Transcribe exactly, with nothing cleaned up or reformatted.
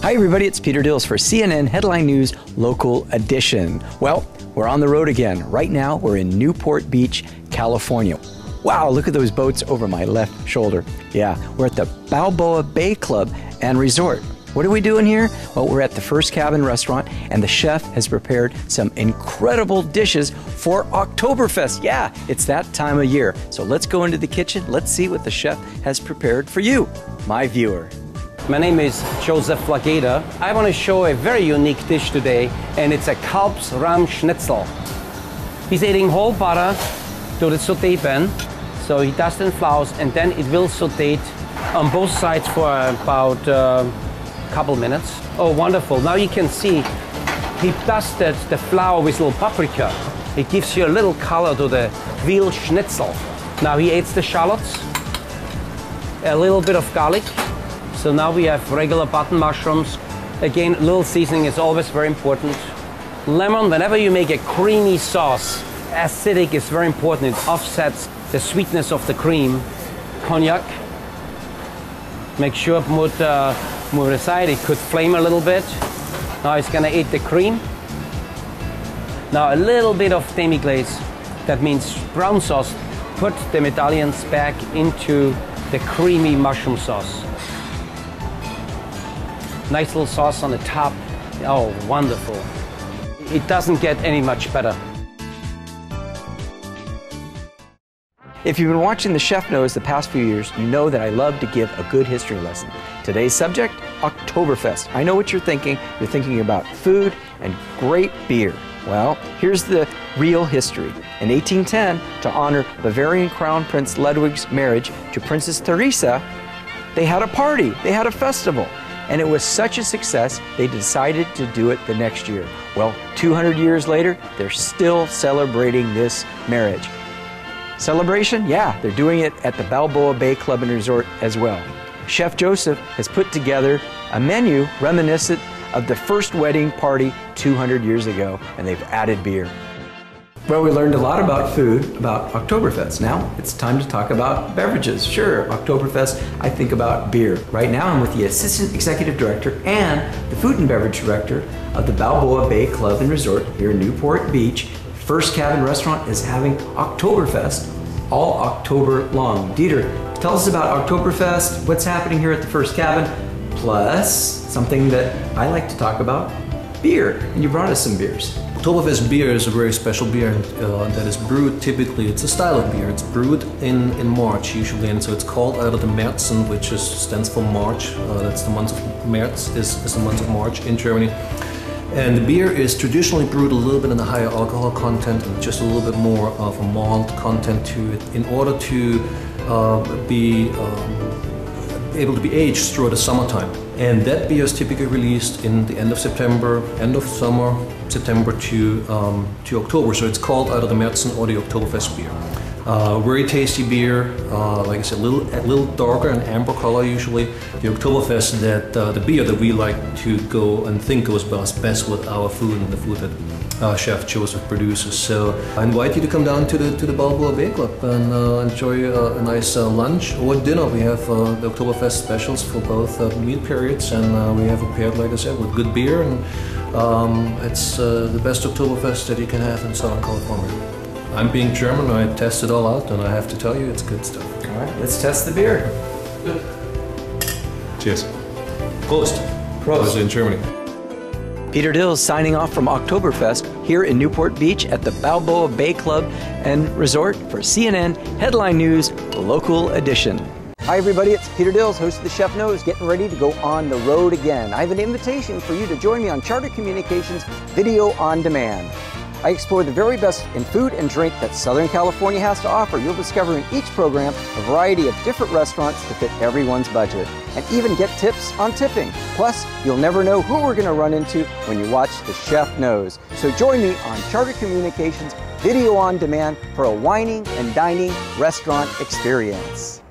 Hi everybody, it's Peter Dills for C N N Headline News Local Edition. Well, we're on the road again. Right now, we're in Newport Beach, California. Wow, look at those boats over my left shoulder. Yeah, we're at the Balboa Bay Club and Resort. What are we doing here? Well, we're at the First Cabin restaurant, and the chef has prepared some incredible dishes for Oktoberfest. Yeah, it's that time of year. So let's go into the kitchen. Let's see what the chef has prepared for you, my viewer. My name is Joseph Flageda. I want to show a very unique dish today, and it's a Kalbsrahm Schnitzel. He's adding whole butter to the sauté pan. So he does it in flours, and then it will saute on both sides for about uh, couple minutes. Oh, wonderful. Now you can see he dusted the flour with little paprika. It gives you a little color to the veal schnitzel. Now he adds the shallots, a little bit of garlic. So now we have regular button mushrooms. Again, a little seasoning is always very important. Lemon, whenever you make a creamy sauce, acidic is very important. It offsets the sweetness of the cream. Cognac. Make sure put uh, move it aside, it could flame a little bit. Now it's gonna eat the cream. Now a little bit of demi-glace, that means brown sauce. Put the medallions back into the creamy mushroom sauce. Nice little sauce on the top. Oh, wonderful. It doesn't get any much better. If you've been watching The Chef Knows the past few years, you know that I love to give a good history lesson. Today's subject, Oktoberfest. I know what you're thinking. You're thinking about food and great beer. Well, here's the real history. In eighteen ten, to honor Bavarian Crown Prince Ludwig's marriage to Princess Theresa, they had a party, they had a festival. And it was such a success, they decided to do it the next year. Well, two hundred years later, they're still celebrating this marriage. Celebration? Yeah, they're doing it at the Balboa Bay Club and Resort as well. Chef Joseph has put together a menu reminiscent of the first wedding party two hundred years ago, and they've added beer. Well, we learned a lot about food, about Oktoberfest. Now it's time to talk about beverages. Sure, Oktoberfest, I think about beer. Right now I'm with the Assistant Executive Director and the Food and Beverage Director of the Balboa Bay Club and Resort here in Newport Beach. First Cabin Restaurant is having Oktoberfest all October long. Dieter, tell us about Oktoberfest, what's happening here at the First Cabin, plus something that I like to talk about, beer. And you brought us some beers. Oktoberfest beer is a very special beer uh, that is brewed typically, it's a style of beer, it's brewed in, in March usually, and so it's called out of the Märzen, which is, stands for March. Uh, that's the month of März, is, is the month of March in Germany. And the beer is traditionally brewed a little bit in a higher alcohol content and just a little bit more of a malt content to it in order to uh, be um, able to be aged throughout the summertime. And that beer is typically released in the end of September, end of summer, September to, um, to October. So it's called out of the Märzen or the Oktoberfest beer. Uh, very tasty beer, uh, like I said, a little, a little darker and amber color usually. The Oktoberfest, that uh, the beer that we like to go and think goes best, best with our food and the food that uh, Chef Joseph produces. So I invite you to come down to the to the Balboa Bay Club and uh, enjoy uh, a nice uh, lunch or dinner. We have uh, the Oktoberfest specials for both uh, meal periods, and uh, we have it paired, like I said, with good beer. And um, it's uh, the best Oktoberfest that you can have in Southern California. I'm being German, I test it all out, and I have to tell you, it's good stuff. All right, let's test the beer. Good. Cheers. Prost. Prost. In Germany. Peter Dills signing off from Oktoberfest here in Newport Beach at the Balboa Bay Club and Resort for C N N Headline News Local Edition. Hi everybody, it's Peter Dills, host of The Chef Knows, getting ready to go on the road again. I have an invitation for you to join me on Charter Communications Video on Demand. I explore the very best in food and drink that Southern California has to offer. You'll discover in each program a variety of different restaurants to fit everyone's budget, and even get tips on tipping. Plus, you'll never know who we're going to run into when you watch The Chef Knows. So join me on Charter Communications Video on Demand for a wining and dining restaurant experience.